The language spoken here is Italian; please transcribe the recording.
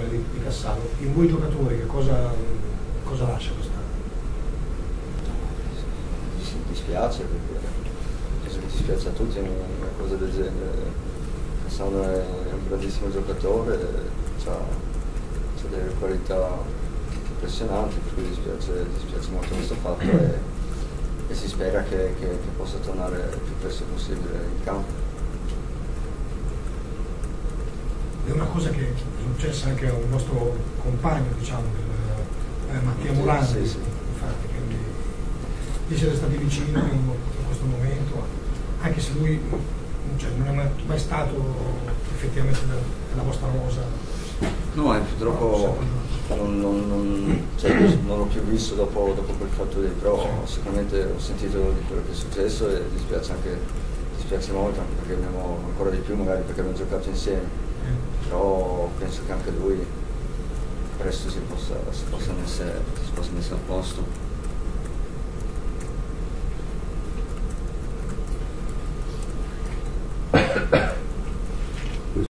situazione di Cassano. In voi giocatori che cosa lascia questa? Dispiace, perché dispiace a tutti una cosa del genere. Cassano è un grandissimo giocatore, ha delle qualità impressionanti, per cui dispiace molto questo fatto e si spera che possa tornare il più presto possibile in campo. È una cosa che è successa anche a un nostro compagno, diciamo, Mattia Morandi, sì. Infatti, quindi vi siete stati vicini in questo momento, anche se lui non è mai stato effettivamente nella vostra rosa. No, purtroppo non l'ho più visto dopo quel fatto lì, però sicuramente ho sentito di quello che è successo e dispiace molto, anche perché abbiamo ancora di più, magari perché abbiamo giocato insieme. Però penso che anche lui presto si possa mettere a posto.